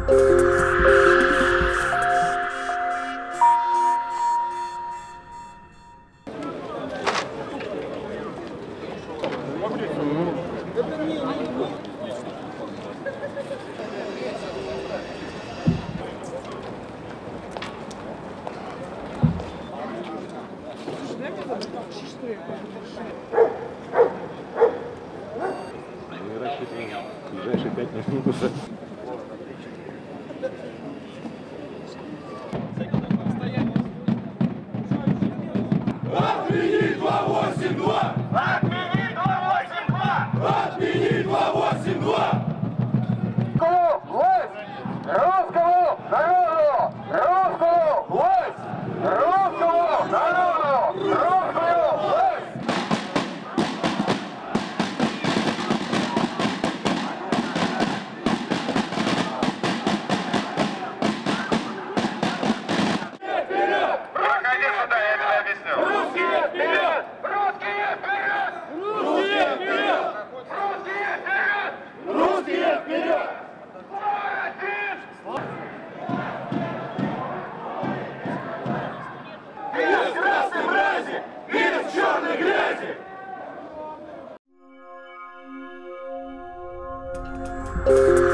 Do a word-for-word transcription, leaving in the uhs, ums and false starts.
Ближайшие пять минут уже. Отмени два восемь два! Отмени два восемь два! Отмени два восемь два! Власть! Русскому народу! Русскую власть! Русскому народу! Русскую власть! Вперед! Проходи сюда, я тебе объясню. Русские вперед! Русские вперед! Русские вперед! Русские вперед! Русские вперед! Без красной мрази! Без черной грязи!